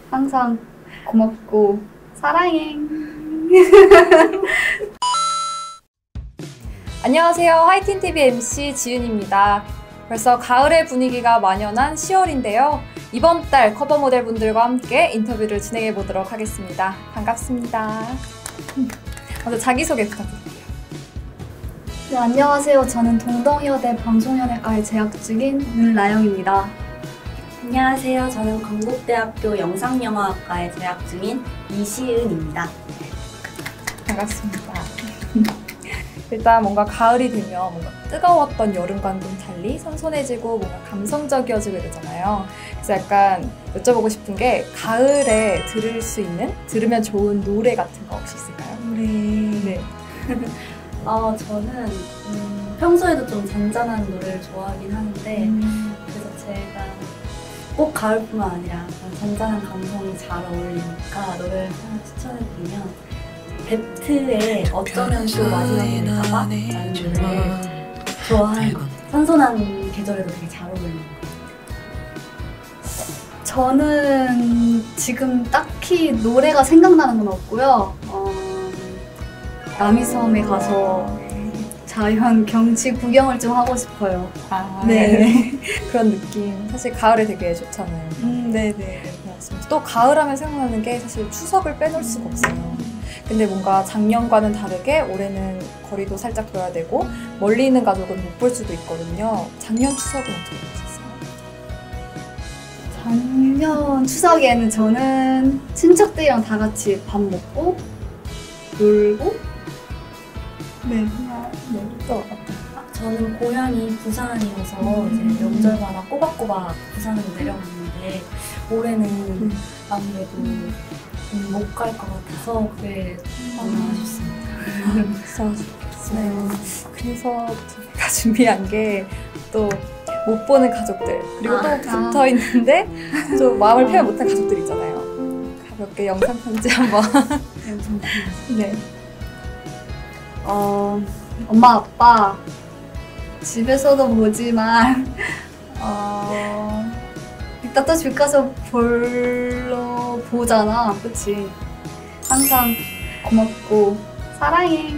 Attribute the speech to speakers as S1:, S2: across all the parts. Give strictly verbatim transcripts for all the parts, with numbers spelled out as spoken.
S1: 항상 고맙고 사랑해.
S2: 안녕하세요. 하이틴티비 엠씨 지윤입니다. 벌써 가을의 분위기가 만연한 시월인데요. 이번 달 커버 모델분들과 함께 인터뷰를 진행해 보도록 하겠습니다. 반갑습니다. 먼저 자기소개 부탁드릴게요.
S1: 네, 안녕하세요. 저는 동덕여대 방송연예과에 재학 중인 윤라영입니다.
S3: 안녕하세요. 저는 건국대학교 영상영화학과에 재학 중인 이시은입니다.
S2: 반갑습니다. 일단 뭔가 가을이 되면 뭔가 뜨거웠던 여름과는 좀 달리 선선해지고 뭔가 감성적이어지고 이러잖아요. 그래서 약간 여쭤보고 싶은 게 가을에 들을 수 있는, 들으면 좋은 노래 같은 거 혹시 있을까요?
S1: 노래...
S2: 네.
S3: 어, 저는 음, 평소에도 좀 잔잔한 노래를 좋아하긴 하는데
S1: 음.
S3: 그래서 제가 꼭 가을뿐만 아니라 잔잔한 감성이 잘 어울리니까 노래를 하나 추천해드리면 배트의 어쩌면 또 마지막일까봐 라는 노래를 좋아하는 선선한 계절에도 되게 잘 어울리는 것 같아요.
S1: 저는 지금 딱히 노래가 생각나는 건 없고요. 어, 남이섬에 가서 자연 경치 구경을 좀 하고 싶어요.
S2: 아,
S1: 네.
S2: 그런 느낌. 사실 가을에 되게 좋잖아요.
S1: 음, 네네.
S2: 맞습니다. 또 가을하면 생각나는 게 사실 추석을 빼놓을 수가 없어요. 근데 뭔가 작년과는 다르게 올해는 거리도 살짝 둬야 되고 멀리 있는 가족은 못 볼 수도 있거든요. 작년 추석은 어떻게 보셨어요?
S1: 작년 추석에는 저는 친척들이랑 다 같이 밥 먹고 놀고 네.
S2: 네, 또 어때요?
S3: 저는 고향이 부산이어서
S1: 음.
S3: 이제 명절마다 꼬박꼬박 부산으로 내려갔는데 올해는
S2: 음.
S3: 아무래도 음, 못 갈 것 같아서 그게 너무 아쉽습니다.
S2: 네. 그래서 제가 준비한 게 또 못 보는 가족들 그리고
S3: 아,
S2: 또 붙어 있는데 좀 마음을 표현 못한 가족들 있잖아요. 가볍게 영상 편지 한번. 네.
S1: 어, 엄마 아빠 집에서도 보지만 어, 이따 또 집 가서 보러 보잖아, 그치? 항상 고맙고 사랑해.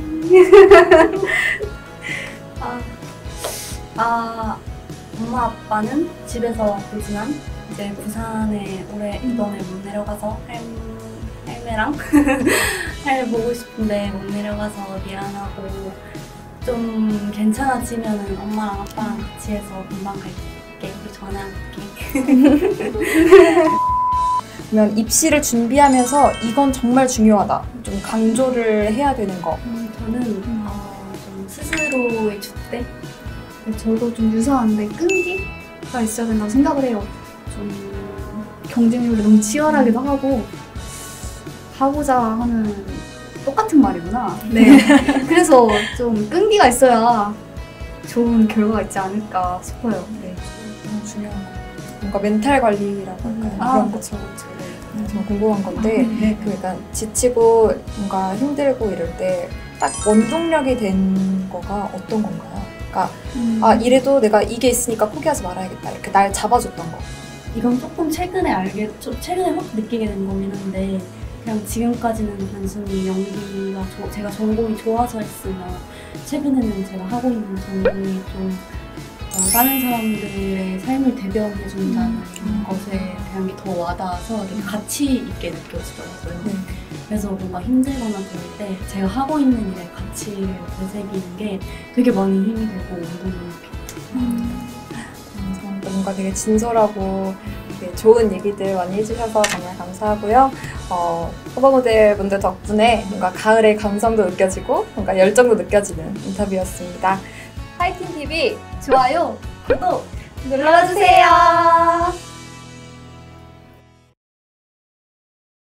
S3: 아, 아, 엄마 아빠는 집에서 보지만 이제 부산에 올해 이번에 못 내려가서 할, 할매랑 할 보고 싶은데 못 내려가서 미안하고 좀 괜찮아지면은 엄마랑 아빠랑 같이 해서 금방 갈게. 우리 전화할게.
S2: 그러면 입시를 준비하면서 이건 정말 중요하다. 좀 강조를 해야 되는 거.
S3: 음, 저는
S1: 음.
S3: 어, 좀 스스로의 줏대?
S1: 저도 좀 유사한데 끈기가 있어야 된다고 생각을 해요. 좀 경쟁률이 너무 치열하기도 하고 하고자 하는 똑같은 말이구나. 네. 그래서 좀 끈기가 있어야 좋은 결과가 있지 않을까 싶어요. 네.
S2: 너무 중요한 거. 뭔가 멘탈 관리라고 할까요?
S1: 아,
S2: 그런
S1: 그쵸,
S2: 거.
S1: 그쵸.
S2: 정말 궁금한 건데
S1: 네.
S2: 그 약간 지치고 뭔가 힘들고 이럴 때 딱 원동력이 된 거가 어떤 건가요? 그러니까
S1: 음.
S2: 아 이래도 내가 이게 있으니까 포기하지 말아야겠다 이렇게 날 잡아줬던 거.
S3: 이건 조금 최근에 알게, 좀 최근에 확 느끼게 된 거긴 한데 그냥 지금까지는 단순히 연기가 조, 제가 전공이 좋아서 했으나 최근에는 제가 하고 있는 전공이 좀 어, 다른 사람들의 삶을 대변해준다는
S2: 음.
S3: 것에 대한 게 더 와닿아서 되게 가치 있게 느껴지더라고요.
S2: 네.
S3: 그래서 뭔가 힘들거나 그럴 때 제가 하고 있는 일에 가치를 되새기는 게 되게 많이 힘이 되고 운동이
S2: 음. 감사합니다. 뭔가 되게 진솔하고 되게 좋은 얘기들 많이 해주셔서 정말 감사하고요. 어, 커버 모델 분들 덕분에 뭔가 가을의 감성도 느껴지고 뭔가 열정도 느껴지는 인터뷰였습니다. 하이틴티비
S1: 좋아요, 구독
S2: 눌러주세요.